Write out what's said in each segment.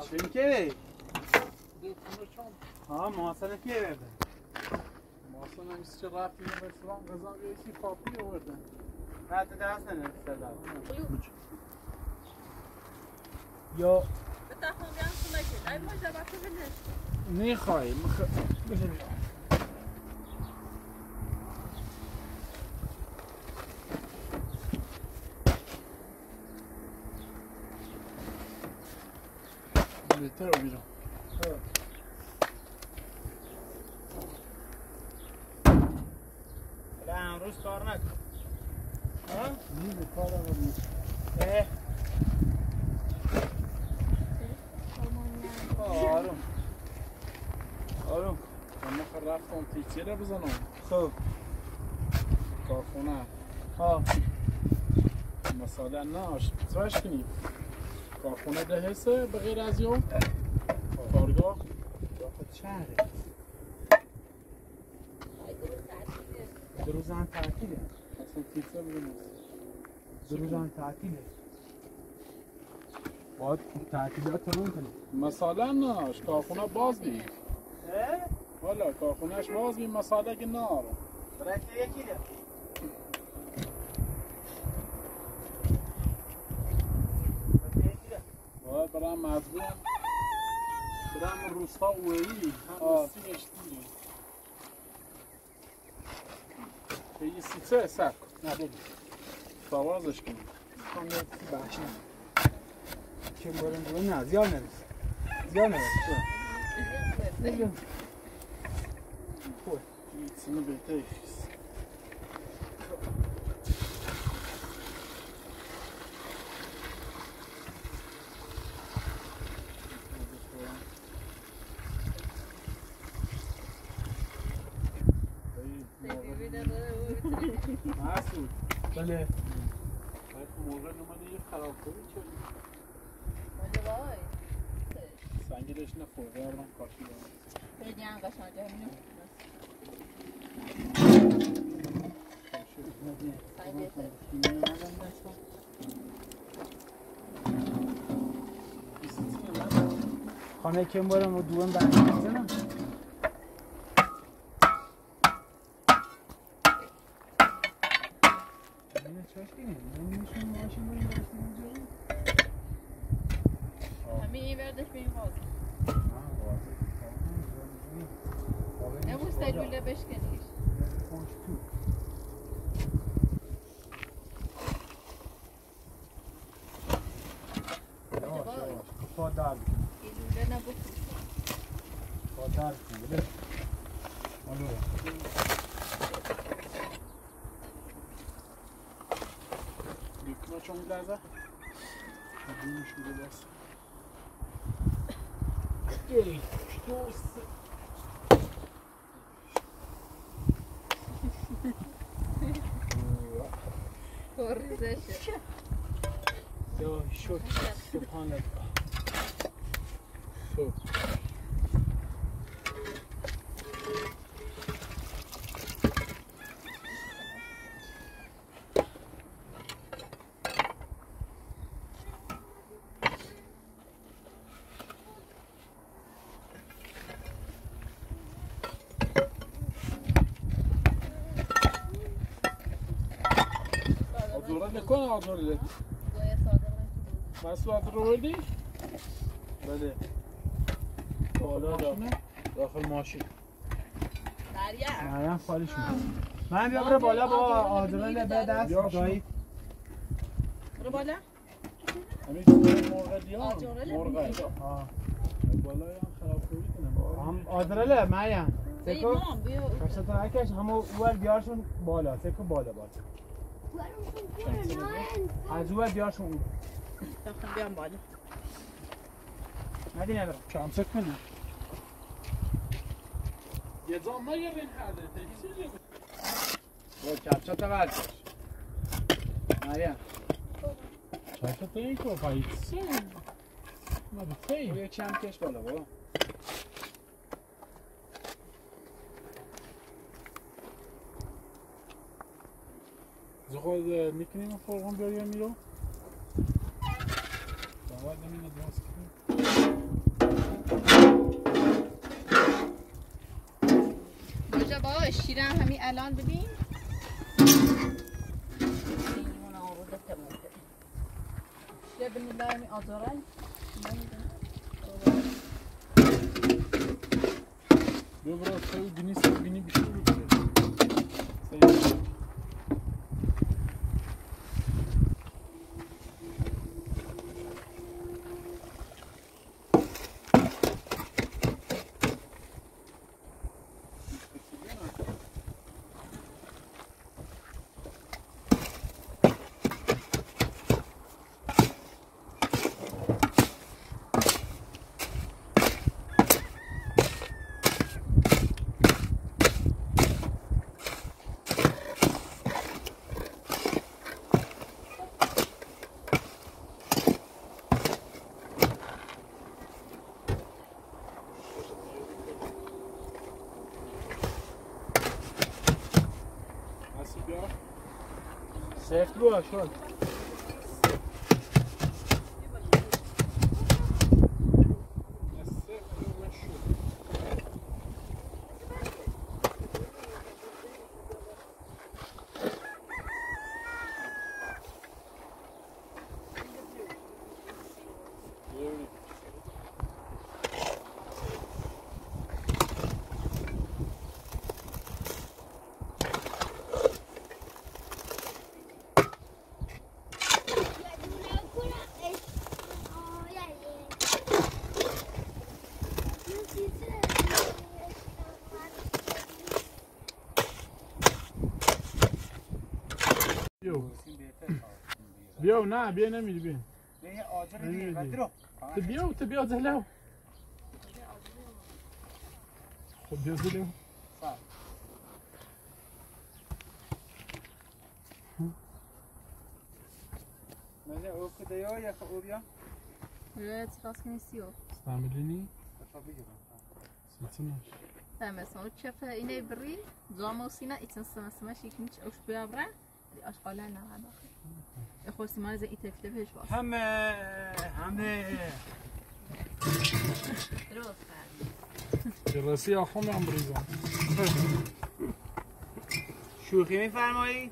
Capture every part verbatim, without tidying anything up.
Çünkü ha masana kiye verdi? Masana işte rafine restoran kazan üyesi kapıyı orada. Hatta da aslında ne istedi? یا بتاخم بیان خونه که ای ماجرا وقتی بنش نخوای مخ بشه بهتر رو بیرون لا امروز کار نکن ها؟ نی به کار آورد اه آروم آروم من خب رفتم تیچه رو بزنم خب کارخونه ها مثلا نه آشپزش کنیم کارخونه ده حسه به غیر از یوم کارگاه خود شهره دو روز هم تعطیله اصلا تیچه بزنم دو روز هم تعطیله باید تعطیلات تمام کنیم مثلا نه کارخونه باز بیم اه؟ والا کارخونهش باز بیم مثلا که نه آرم برای که یکی ده باید برام مجبورم برام روستا اوهی هم سیمش دیریم به یه سیچه سک نه بگی سوازش کنیم کام یه سی بخش نه که برم برم نه زیاد نرس زیاد نرس بگم خوب این سینه بهتری خیست مسعود بله باید موقع نمانه یه خراب کنی چه ماجرا وای سنگیلش نخور برام کاشی دارم خیلی انقشان جا همینو خانه کم برم و دوام برمی بزنم همین این وردش به این واضح نمون سلوله بشکنیش پا دار بکنم سلوله نبود پا دار بکنم بله آلو یکنا چون لحظه دیمش میده دست یک دو سه پرریزشه یا شکر سبحان الله خب آزوره نکن آزوره ده گویا صادق مسعود رو بردی؟ بله بالا داخل داخل ماشین مریم مریم خالی شد من بیا بره بالا با آدرل به دست گاهی برو بالا همین چیزای مرغ دیان آجرل مرغ آه بالا هم خراب کنی کنم هم آدرله مریم سکو ایمان بیا کشت تا نکش همه اوور بیارشون بالا سکو بالا بالا از اوور بیارشون اون داخل بیام بالا ندی ندارم کم سک کنی یه زام نگه بین حده تکسی با کپچه تا بردش مریم چطور تا این که پایید سه ما بطهی یه چم کش بالا بابا زخواد میکنیم فرقان بیاریم میرو باید نمینه دواست کنیم بابا شیرم همین الان ببین لیمون آورده تمام کرد شیره بنی لایمی آزارن بیا برای سوی بینی سوی بینی بیشتر بگیره سوی سفت باش شد بیا نه بیا نمیری بیا بیا آجر دیگه بدرو تبیا تبیا زهلاو خب بیا زهلاو ماذا هو كده يا يا خبوبيا لا تخاص نسيو استعمليني سلطنة تمام سو تشوف إني بري زامو سينا إتنسمع سمع شيء كنيش أوش بيابرا أشغالنا هذا أخو سمع زي إتكلفه شو هم هم روح الرئيسية أخومي عم بريزان شوخي میفرمایی؟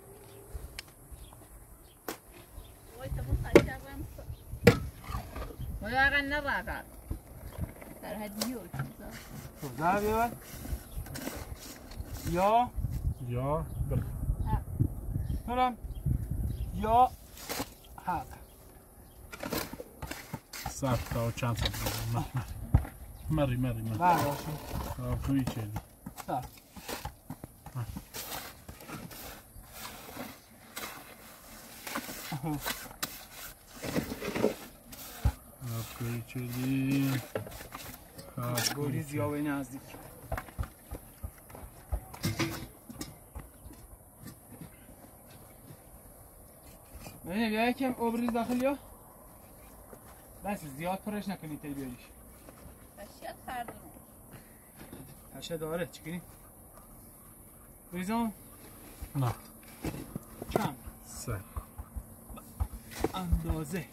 وای تبون خاطر بام وای واقعا نراقع در هدیو چیزا خب ده بیار یا یا بر برم یا ها صاف تا چند صاف مری مری مری برداشت آفوی چیلی صاف آفوی چیلی گوری زیاوی نزدیک ببینیم یا یکم اوبریز داخل یا بس زیاد پرش نکنی تی بیاریش اشیاء خردون هشه داره چکنی؟ بریزم؟ نه چند؟ سه اندازه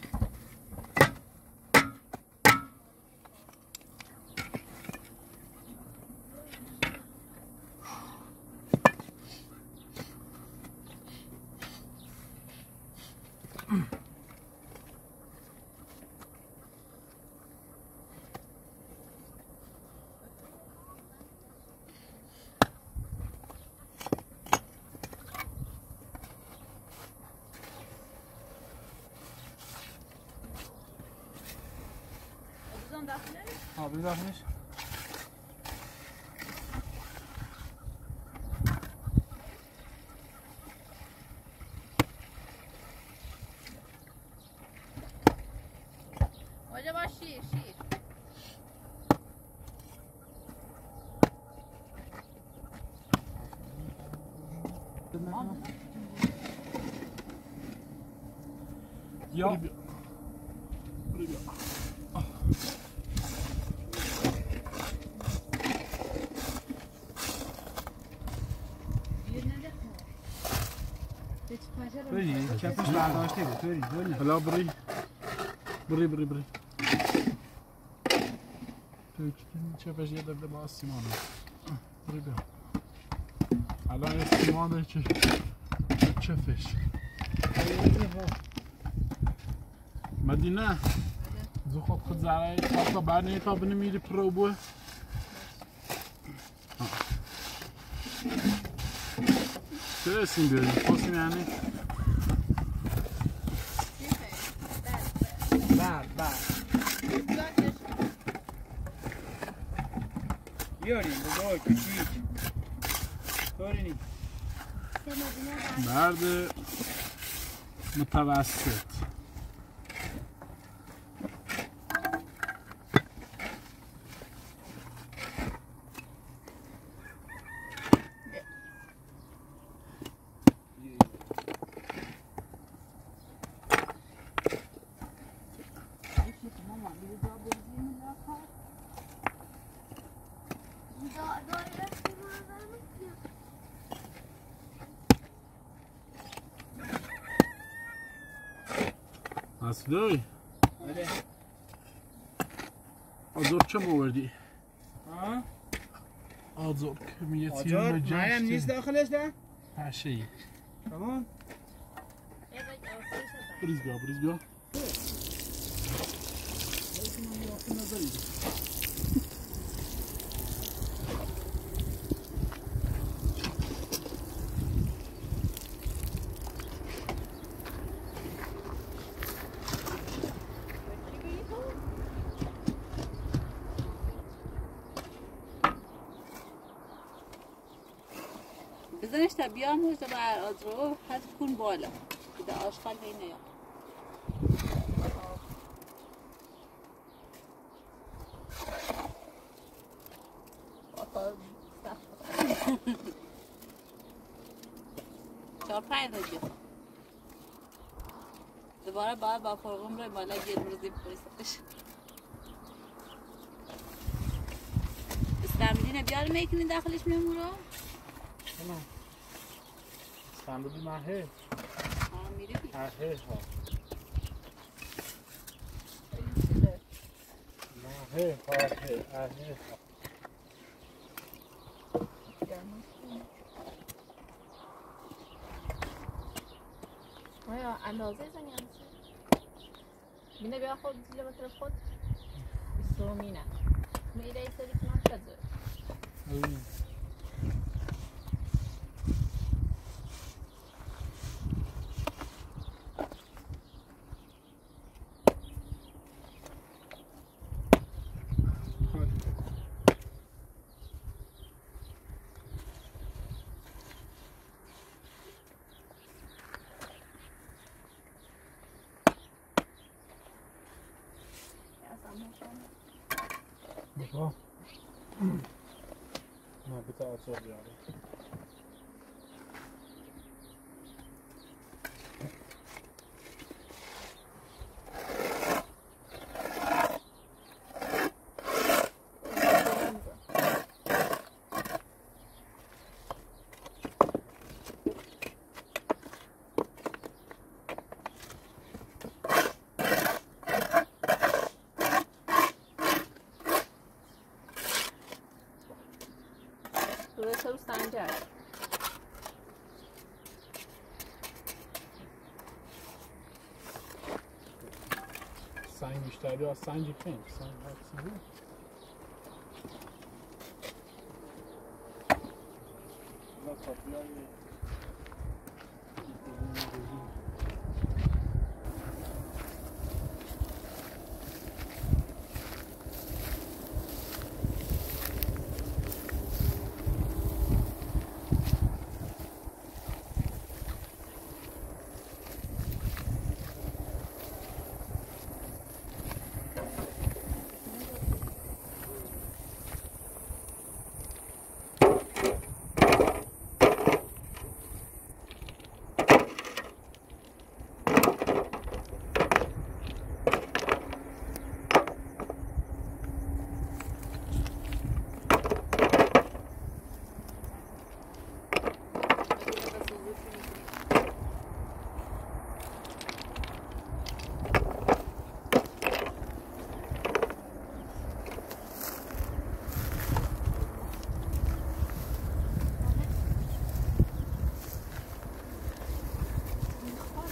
ها بری داخلش واجه باش شیر شیر یا بری کفش برداشته بود بری بری هلا بري بري بري بري شوف ايش يده بدأ مع السيمانة بري بها الان استیماده که چفش مدینه زو خود خود زرعی تا بعد نیه تا بنمیری پرو بوه چه رسیم بیاریم خواستیم یعنی بر بر بیاریم بزرگ کشیک طوری نیست مرد متوسط اصلی آره آزار چه موردی؟ ها؟ آزار که میگه تیر آجار به مایم نیست داخلش ده؟ پشه ای تمام؟ بریز بیا بریز بیا بزنش تا بیام هوش بر آدرو حد کن بالا که آشغال هی نیا چهار پنج رو بیام دوباره باید با فرقم روی بالا گیر روزی بریستش استمدینه بیار میکنی داخلش میمون رو تمام استنبولی مهه ها میری بی مهه ها مهه مهه مهه آیا اندازه زنی همچه بینه بیا خود زیله بطر خود بیستو مینه میده ای سری کنم شده بابا نه بتا آسور بیاره تو سنجر سنگ بیشتری از سنگ پنج سنگ هرچی لا کافیایی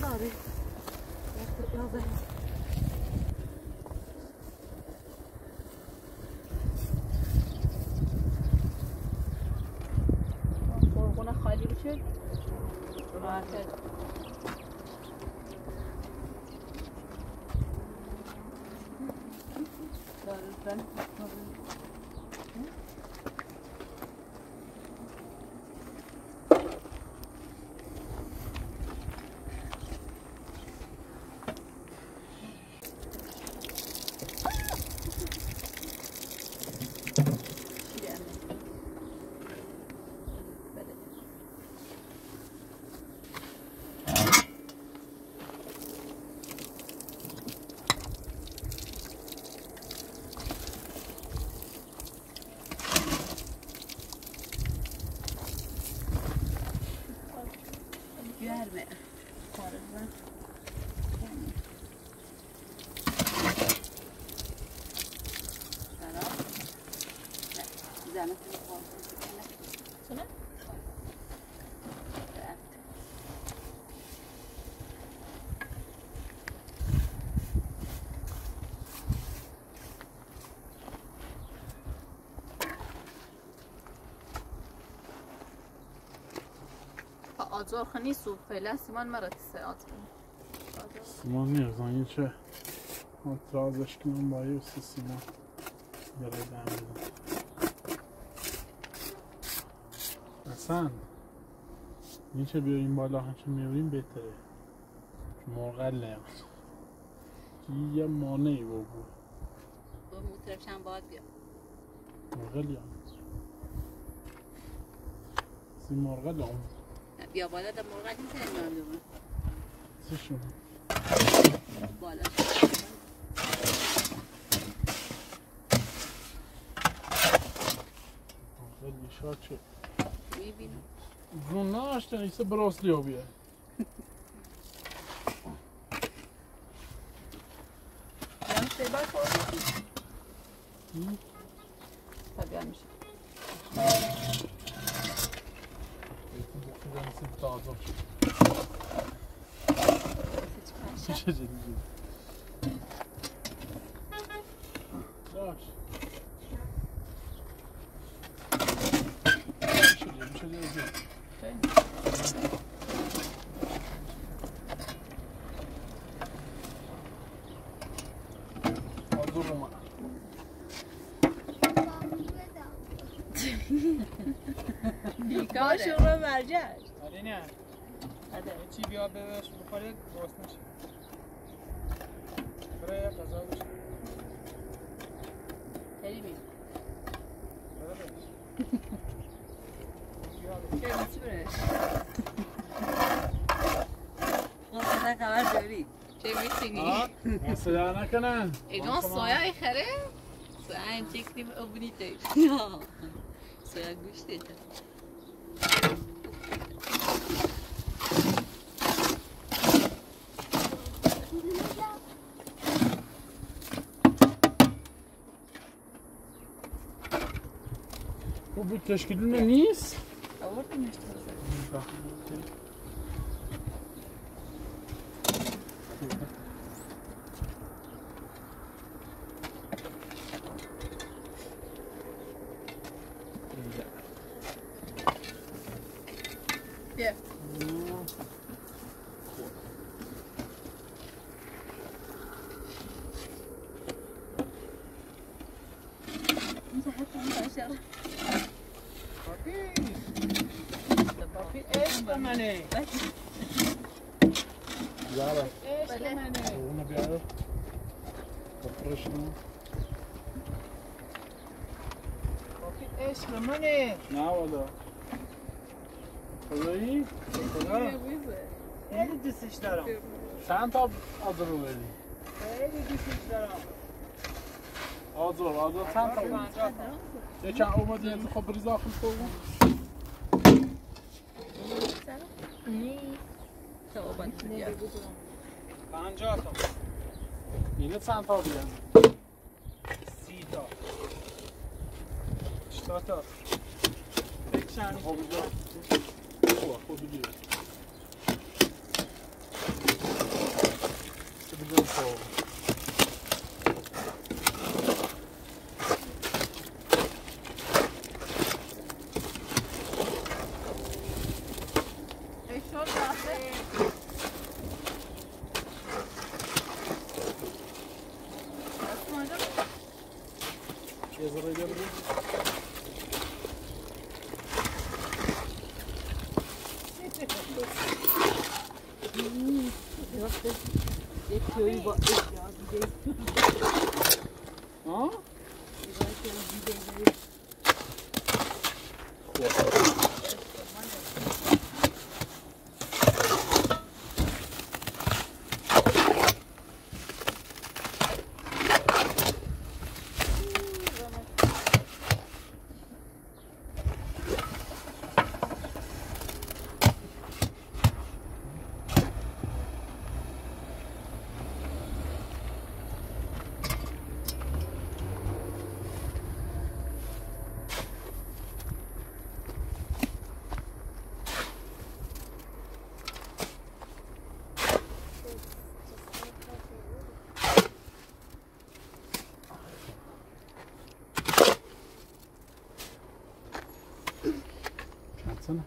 آره یازده خونه خالی بشه راحت گرمه آزار خنی سو فعلا سیمان مرا تسعات سیمان نیازم یه چه اترازش کنم با یه سی سیمان برای دم بدم اصلا این چه بیاریم بالا هنچه میاریم بهتره مرغل نیاز یه مانعی با بود با موترفش هم باید بیا مرغل یا سی مرغل هم بیا بالا در مرغل نیست نمیدونم دومون چی شون بالا مرغل بیشار چه میبینم جون ناشتن ایسه براست لیا بیه یعنی سه بار خوردی؟ طبیعا میشه بخیرم سیب تازه چی چه جدیدی باش میشه دیگه آزور اومد بیکاره رو برجشت آره نه آره چی بیا بهش بخوره باست نشه برای غذا بشه خیلی بیم چه میسی بره؟ خب خبر داری چه میسینی؟ من صدا نکنن ایگان سویا ای خره؟ سویا هم چکتیم ابنیته سویا گوشته خوب بود تشکیلونه نیست آوردیم نشته بیا پاپی عشق منه زارا عشق منه اونو بیاره بفرشنو پاپی عشق منه نه والا خدایی؟ خدا خیلی دوستش دارم چند تا آزر رو بدی؟ خیلی دوستش دارم آزر آزر چند تا بود؟ یکم اومدی از خب بریز آخر تو بود؟ پنجاه تا اینه چند تا بیان؟ سی تا هشتاد تا بکشن خب اینجا خوبه خوب بگیر یک کیویی با اشتیاق دیگه ها؟ سنة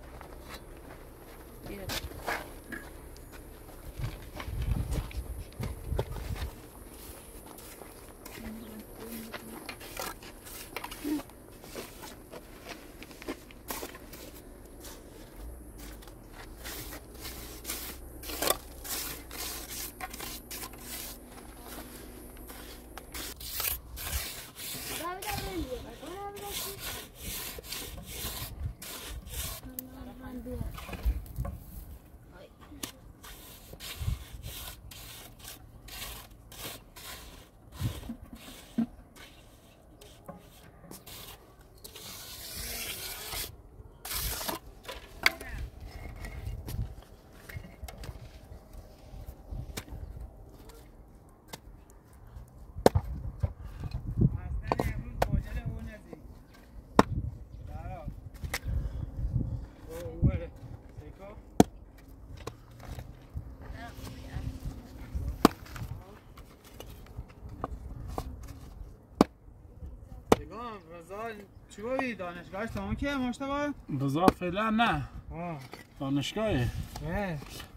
چیکاری دانشگاهش تمام که مشتبه؟ رضا فعلا نه. آه. دانشگاهه. نه.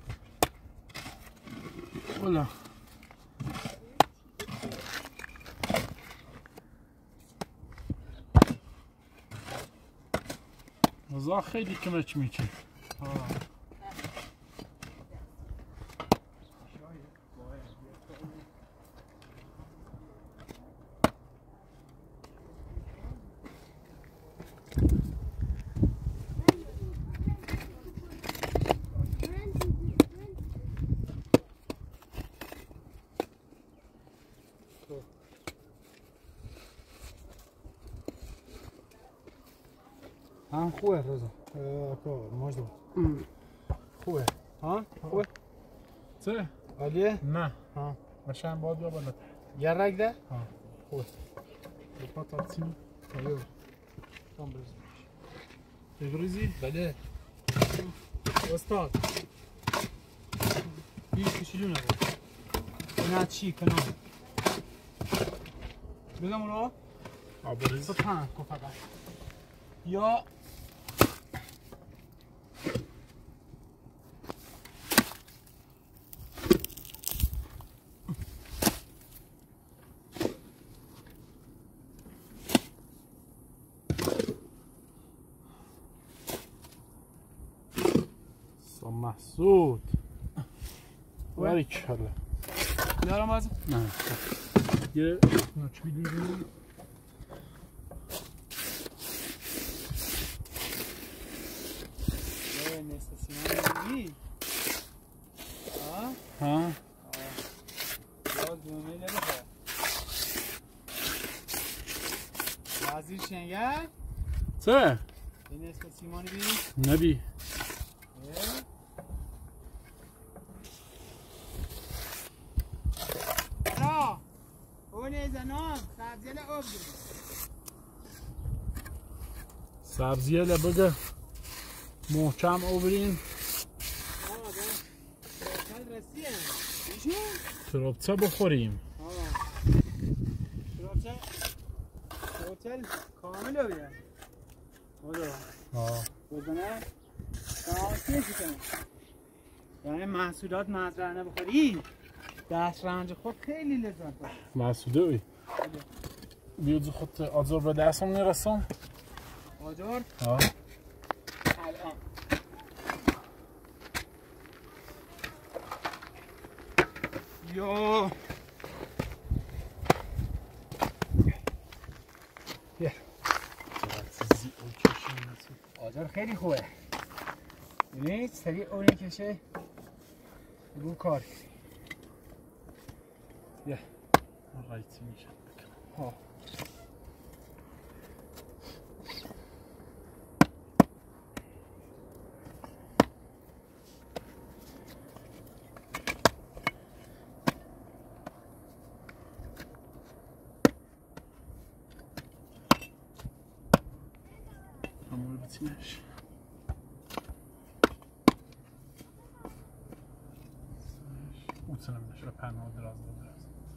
ولا. رضا خیلی کمک میکنه. آه. هم خوبه رضا مجدو خوبه ها خوبه چه؟ عالیه؟ نه ها باشم باید بیا بالا یه رگ ده؟ ها خوبه با پاتاتی ایو کام بریز ببریزی؟ بله استاد این کشیلو نده نه چی کنم بگم اونو؟ آب بریز پنج کن فقط یا محسود ولی کله بیارم از نه یه نوچ بیدیم یه نستسیمان ها ها یا دونه لده وزیر شنگر چه؟ یه نستسیمان بی نبی را اونه زنان سبزیل آب گیریم سبزیه بگه محکم اوبرین تروبچه بخوریم تروبچه هتل کامل رو بیاره ها بزنه کامل کنه یعنی محصولات مزرعه بخوری دست رنج خود خیلی لذت داره محسوده اوی بیود خود آجر به دستم میرسم آجر؟ ها الان یا بیا آجر خیلی خوبه ببینید سریع اون کشه رو کار بیا رایتی میشه ها همون بتینش ucunam nešto pano od razloga.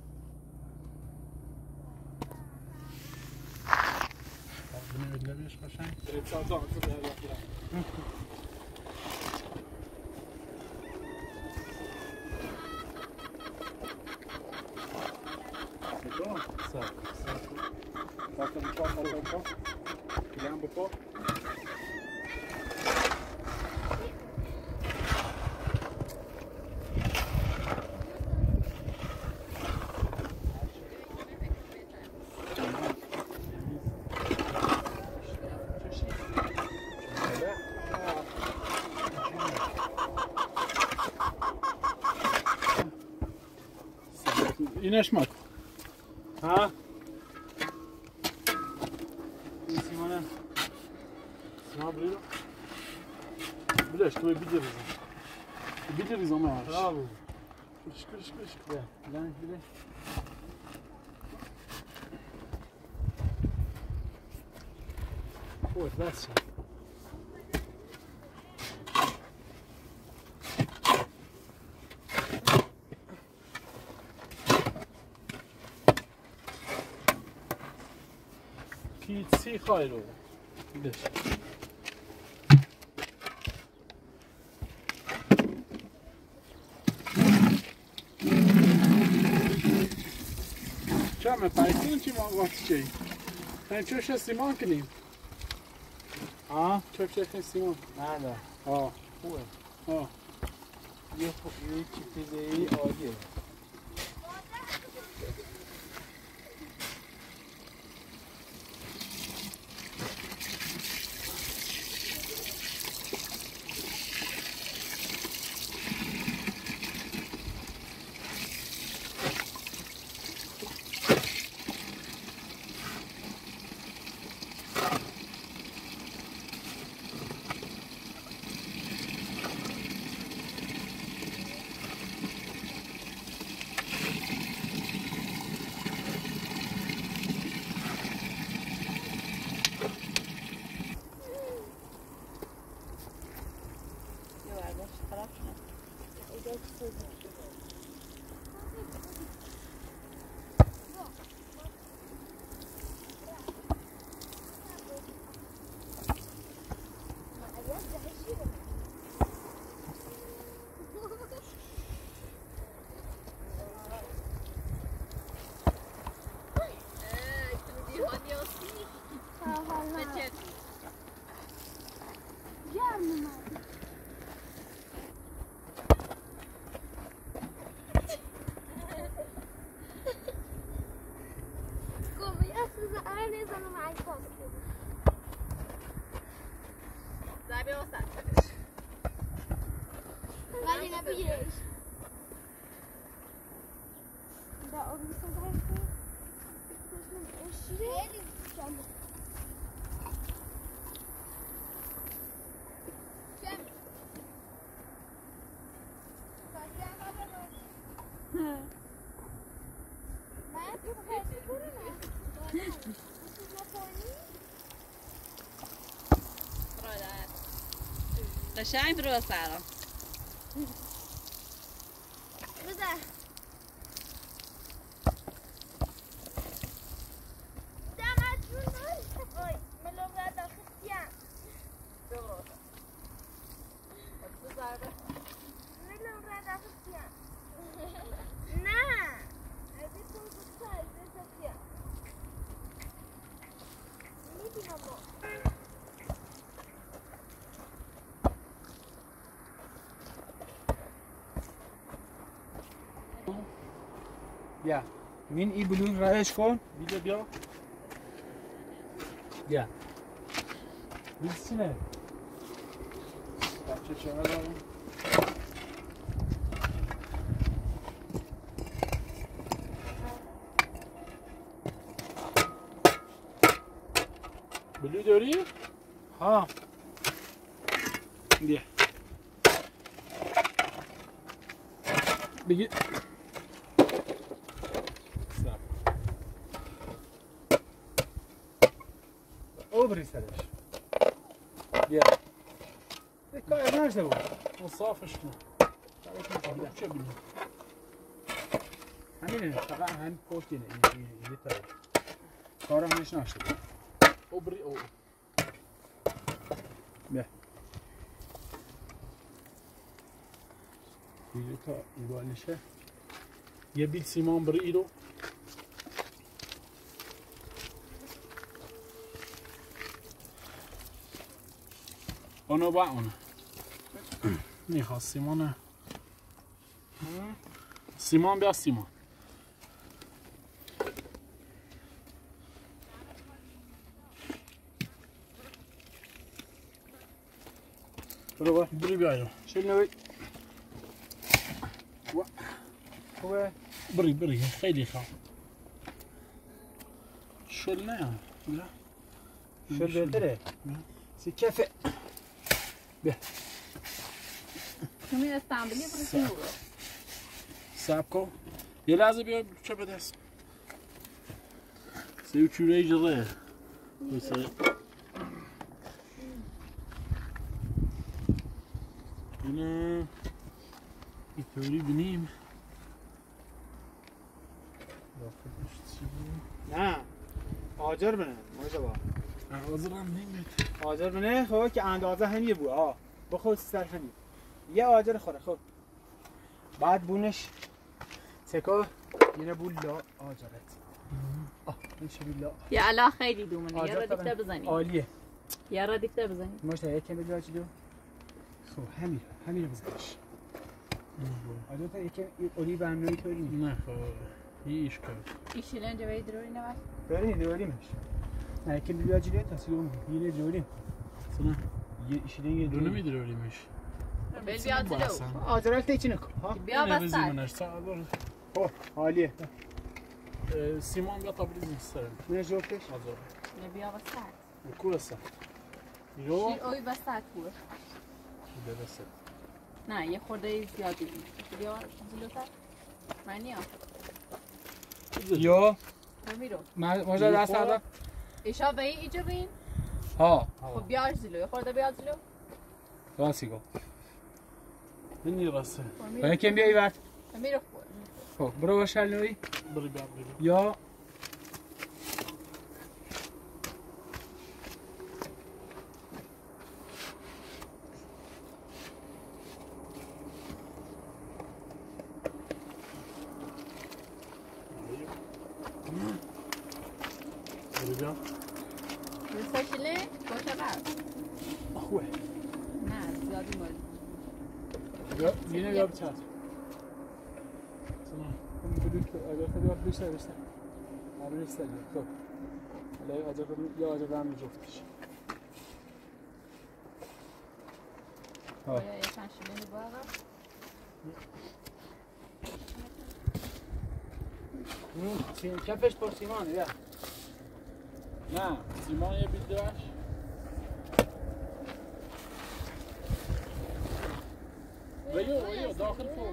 Ovdje ne vidim vidiš kašan? Recao to, to da je da. Sa, sa. Tako mi čao, malo po. Idem po. اینش ماک ها این سیمانه سیمان بلیدو بلش توی بیدی ریزم بیدی ریزم هاش برافو کش کش کش بیا لنگ بده خوب بس شد پیتسی خواهی رو بش کمه پایسین چی ما وقتی چی؟ این چوش سیمان کنیم ها چوش چه سیمان؟ نه نه آه خوبه آه یه خوب یه چیزی عالیه ولی نبیرش دا آبی سنگه خیلی جمع قشنگ برو سلام بذار دمت جون اوی ملو را داخلیم ملو را داخلیم نه ازی تو بسا ازی سفیم میبینم با بیا این ای بلون رایش کن بیده بیا بیا بیسینه بچه چه دارم بلو داری؟ ها بیا بگی او بری سرش بیا یک کار نشده بود صافش کن چه بلو همینه فقط هم پشت اینه این این تایی کارم همش نشده بود او بری او بیا دیگه تا ایوالشه یه بیت سیمان بری ایرو اونو با اونو میخواست سیمانه سیمان بیا سیمان برو با بری بیا ایرو شل نوی خوبه بری بری خیلی خواه شل نه بیا شل بهتره سی کفه بیا تو می استانبولی برسی رو سب کن یه لحظه بیا چه به دست سیو چوره جره بسه اینه اینطوری بینیم نه آجر بنه ماجه با حاضر هم نمید آجر بنه خب که اندازه همیه بود آه بخود سر همین یه آجر خوره خب بعد بونش سکا اینه بول لا آجرت آه میشه بیلا یا الا خیلی دومنه یه آجر را طبعا دیکته بزنی عالیه یه را دیکته بزنی ماشته یکم بدو چی دو خب همین همین رو بزنش آجر تا یکم اولی برنامه طوری نی نه خب یه ایش کرد ایشی لنجه باید دروری نوش بریم دوریمش نه یکم بدو چی دو تا سیوم یه دوریم سنه یه ایشیدن یه دو دوریم نمیدروریمش بل بیا جلو آجرال تیچی نکن ها بیا بسد منش ساعت خب عالیه سیمان بیا تبریز نیسترم من جوکش حاضر بیا بسد کو هسته ایرو شیر اوی بسد بود ده بسه نه یه خورده زیادی بود بیا جلوتر معنی ها یو میرو ماجا دست داد ایشا به این ایجرین ها خب بیاش جلو یه خورده بیا جلو راستی گو اینی راسته برای کم بیایی وقت میرو خب برو باشل نوی بری بیا بری یا بری بیا رساشله باشه قرد خوبه نه زیادی مال بیا یه بیا بچرد سنا اون بلوک اگر خیلی وقت بیشتر بیشتر آره بیشتر خب حالا آجر یا آجر هم جفتش یا یه پنشیلین باقا این کفش پر سیمانه بیا نه سیمان یه بیل دوش ویو ویو داخل فوق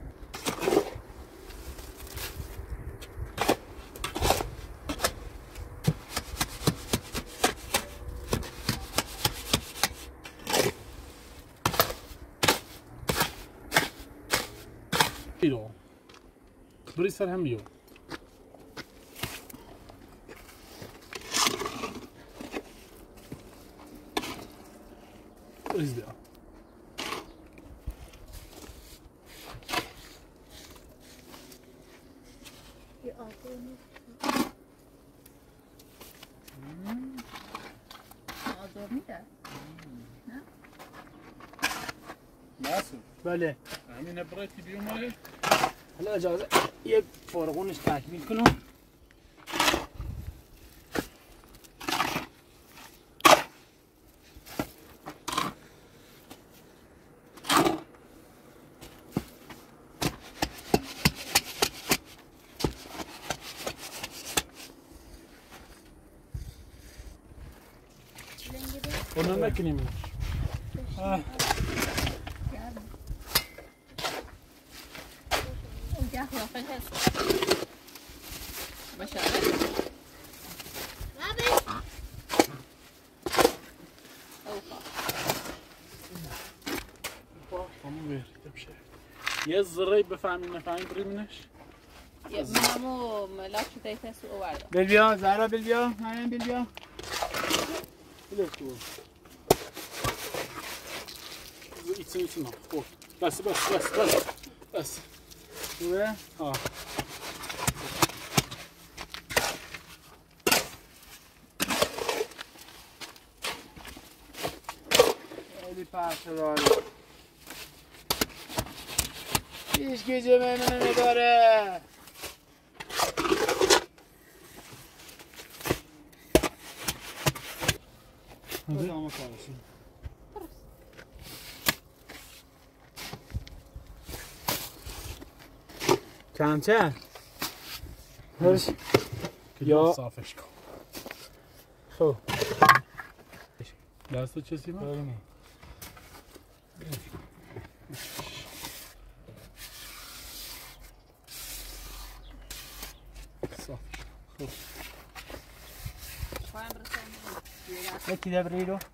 ایرو بری سر هم بیو بریز بیا آزار میده مسعود بله همین برایتی بیومه حالا اجازه یه فرغونش تکمیل کنم. اونو نکنیم. اونجا خلافه هست باشه یه ذره بفهمین نفهمین بریمینش یه منمو ملاک شده تست او برده بل بیا زهرا بل بیا مریم بل بیا بله تو ایتسن ایتسن خب بس بس بس بس بس خوبه؟ ها خیلی پرچه داره هیچ گیجه منو نداره کدامو کارشیم کمچه هرش یا صافش کن خب دست چیزی ما ببینی صافش خب پایم برسیم یکی ده بری رو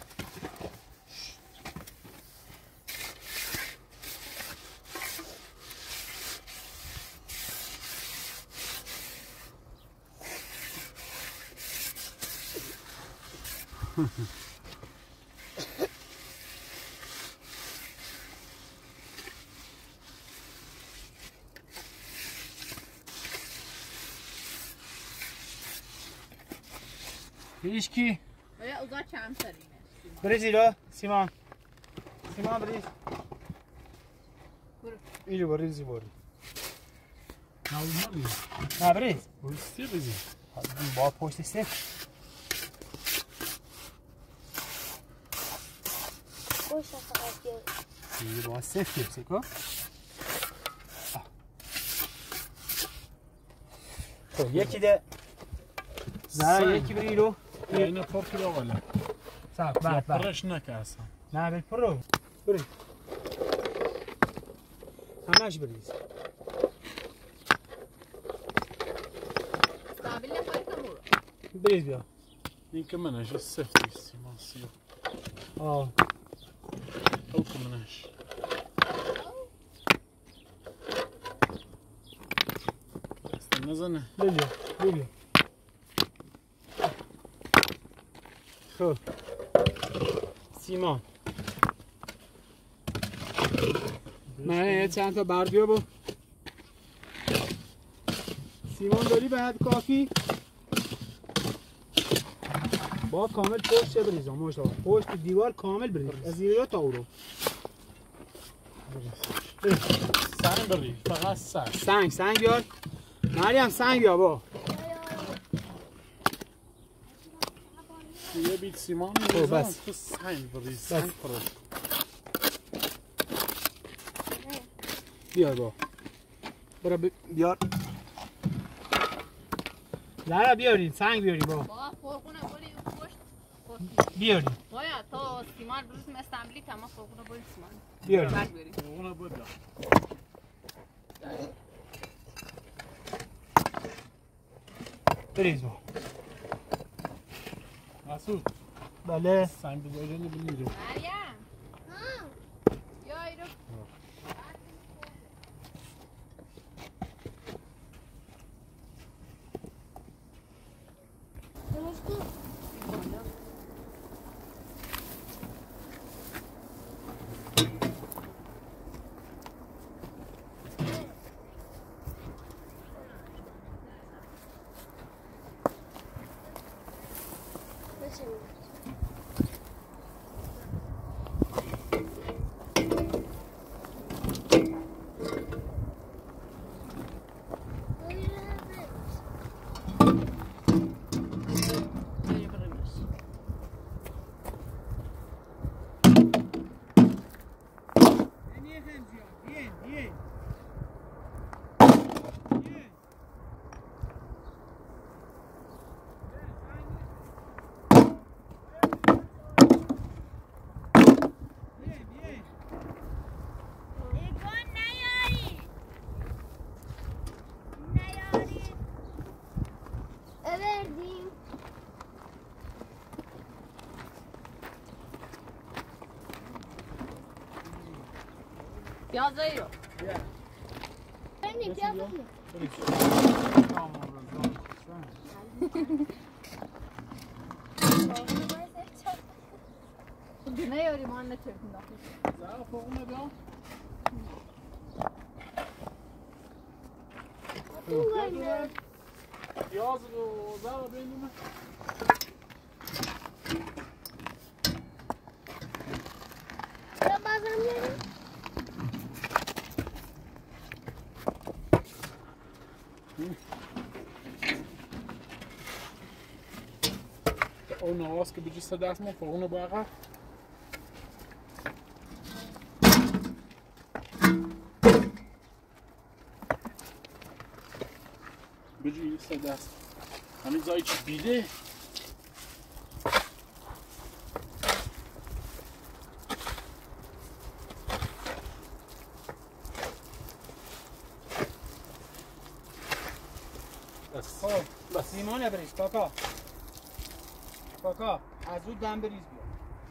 هیچکی باید اوضاع کم ترینه بریز ایرو سیمان سیمان بریز برو. ایرو بریزی بری نه اون نبید نه بریز بریستی بزی با پشت سفت خوش فقط گیر دیگه با سفت گیر سکو خب یکی ده زهر یکی بری رو اینو پر کلو ولی سب بعد بعد پرش نکه اصلا نه بری پر رو بری همش بریز استابیل نخواهی کن برو بریز بیا این که منش سفتی سیمان سیو آه او که منش دست نزنه بیا بیا خب سیمان نه یه چند تا بر بیا با سیمان داری به حد کافی با کامل پشت چه بریزم ماشاءالله پشت دیوار کامل بریز از اینجا تا اون رو سنگ بری فقط سنگ سنگ سنگ بیار مریم سنگ بیا با یه بیت سیمان خب میزن بس. تو سنگ بری سنگ پرش بیار با برو ب... بیار لارا بیارین سنگ بیاری با با فرقونه بری پشت بیارین باید تا سیمان بروز مستعملی که اما فرقونه بری سیمان بیارین برد بری اونو بده بریز با مسعود بله سنگ بذاری بلیرو مریم یا ایرو پیازایی رو ببینید بیا ببینید دونه یاری ما نترکیم داخل زهرا فوقونه بیا پیاز رو زهرا بینونه بیا بازم بیاریم اون نواز که بجی سه دست ما فوقونه باقا بجی سه دست همین زایی چی بیده بس خب بس سیمان بریز کاکا کاکا از او دم بریز بیا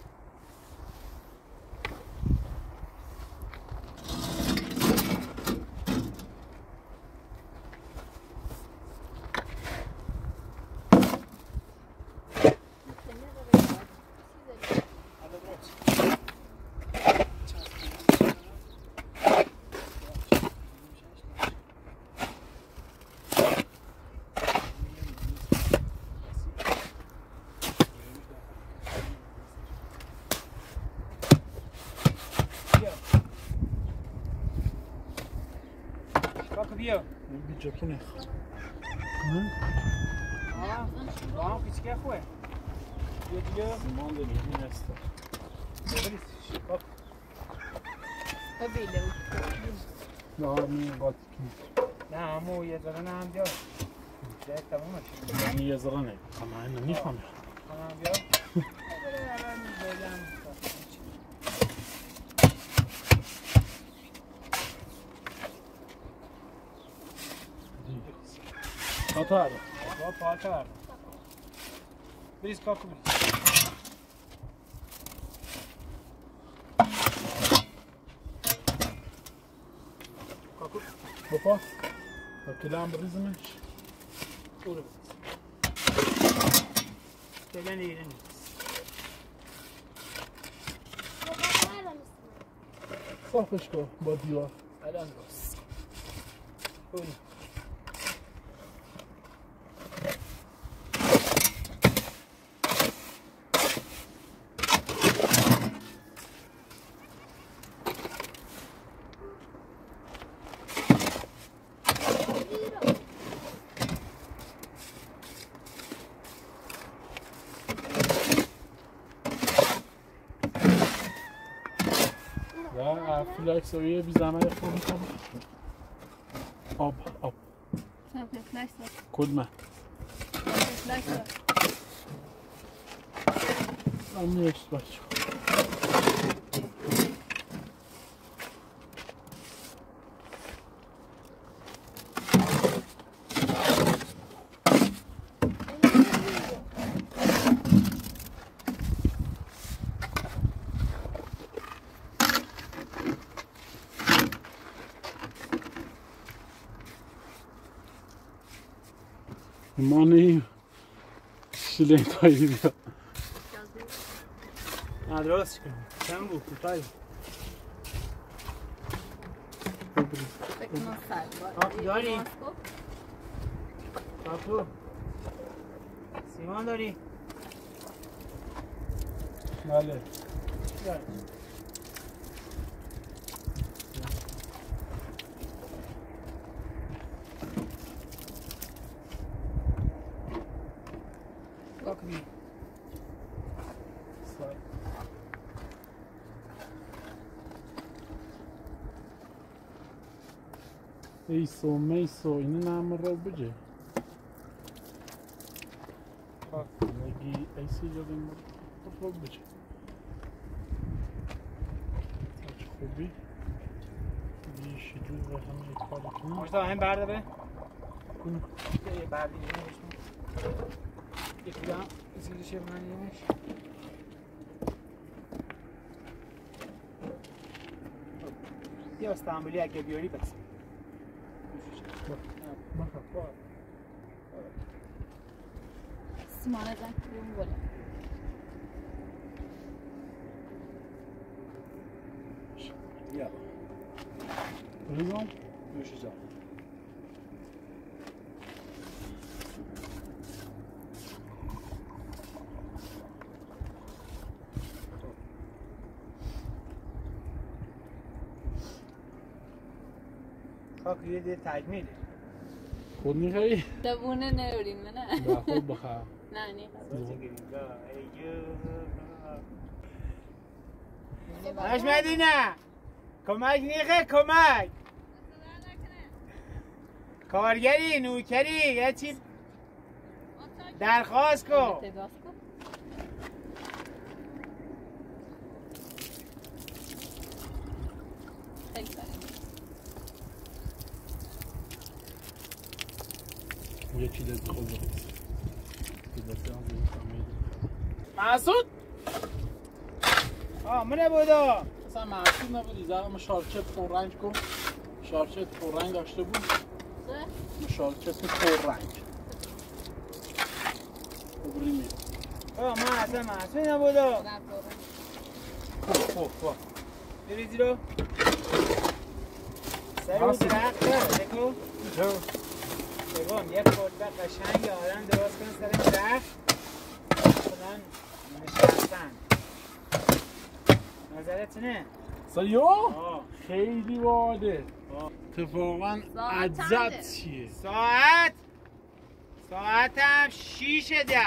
بیا این بی جاکی نخواه آه با هم پیچکه خواه بیا بیا زمان داریم این است بریز شکاف ببیله نه می قاطی کنی نه همو یه ذره نه هم بیا جای تمومش یعنی یه ذره نه اما این نمیفهمم هم بیا بره الان بگم Hata abi. با پاتا بردم بریز کاکو بریز کاکو Baba. Bakılan brizmiş. برو بریز فعلا ایره نیست صافش کن با دیوار. الان درست برو و فلاکس روی بی زحمت خوب میکنم. آب آب. سمپل فلاکس کدوم؟ فلاکس من میرشت بچه. ما نیم شیلین تایی بیا نه درست کنیم چند بود کوتاهی بکنم سر کاکو داری؟ کاکو سیمان داری؟ بله داری کاکو بی ایسو میسو اینه نام رو بجه نگی ایسی جدیم رو بجه چه خوبی دیشی جو و همه کاری کنم مجدا هم برده به کنم یه بردی نمیشم یکی دم زیرش من یمش ساعتی استانبولی اگه بیاری بس سیمان زن کریم بالا یا ریزم نوش جان خاک یه دیر تکمیله خود میخوایی؟ دبونه نوریم نه با خود بخواه نه نی باش مدینه کمک نیخه کمک کارگری نوکری یه چی درخواست کن تگاس کن خیلی سریع یکی دست خود بخواه محسود آه منه بودا اصلا محسود نبودی زرم شارچت پررنگ کن شارچت پررنگ داشته بود شارچت پررنگ ببریم آه من اصلا محسود نبودا خوب خوب خوب بریزی رو سر اون درخت داره دکو بگم یک کلبه قشنگ آدم درست کن سر این درخت خودن نشستن نظرت نه؟ سریو؟ آه خیلی واده آه. اتفاقا ساعت عجب چنده؟ چیه ساعت ساعت هم شیش ده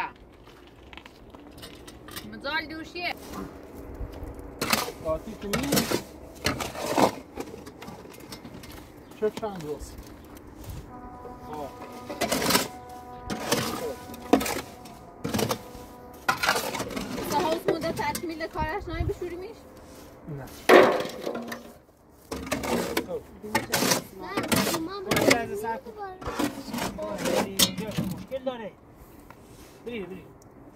مزال دوشیه ساعتی که نیست چه چند روز سهاوس مونده تکمیل کارش نایی بشوریمیش؟ نه نه مامان برو از سر بری اینجا مشکل داره بری بری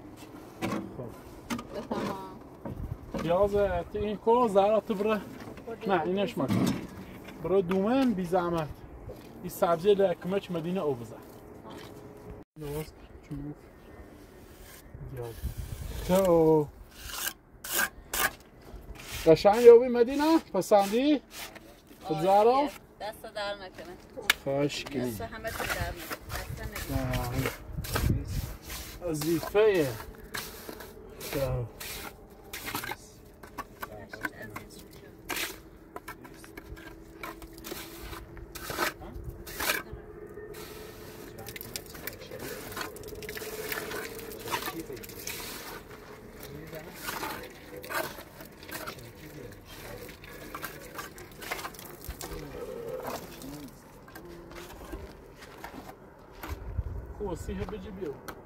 تمام پیاز این کو زرات بره نه اینش مکن برو دومن بی زحمت این سبزی لکمچ مدینه او بزن درست چوب تو قشنگ یابی مدینه پسندی خود زارا دست در نکنه خوش کنی دست همه تو در نکنه دست نکنه وظیفه تو خوب سیه بجی بیو